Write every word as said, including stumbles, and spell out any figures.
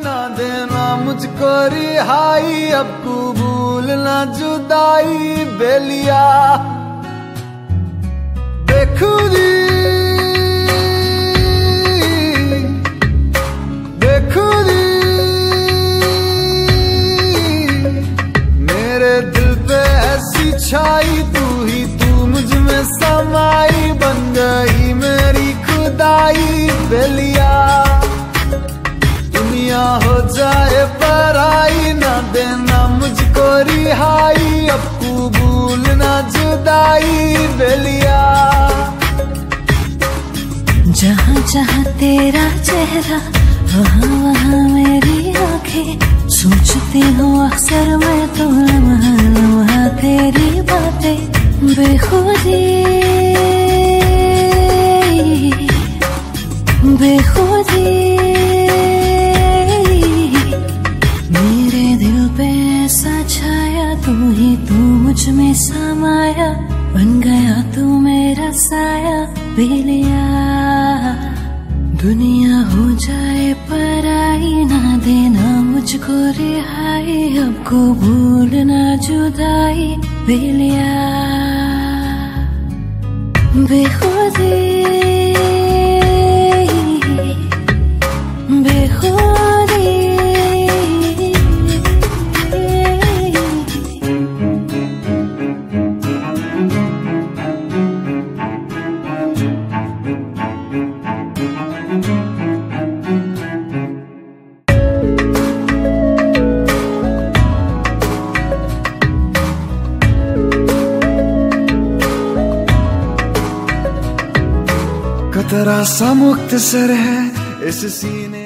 ना देना मुझको रिहाई, अब कबूल ना जुदाई बेलिया बेखुदी बेखुदी मेरे दिल पे ऐसी छाई, तू ही तू मुझ में समाई, बन गई मेरी खुदाई बेलिया। दुनिया हो जाए पराई, ना देना मुझको रिहाई, अब कबूल ना जुदाई बेलिया। जहाँ जहाँ तेरा चेहरा, वहाँ वहाँ मेरी आंखें, सोचती हूँ अक्सर मैं तो लम्हा लम्हा तेरी बातें। बेखुदी बेखुदी मेरे दिल पे ऐसा छाया, तू ही तू मुझ में समाया, बन गया तू मेरा साया बेलिया। दुनिया हो जाए पराई, ना देना मुझको रिहाई, अब कबूल ना जुदाई बेलिया। बेखुदी बेखुदी कतरा सा मुख्तसर है इस सीने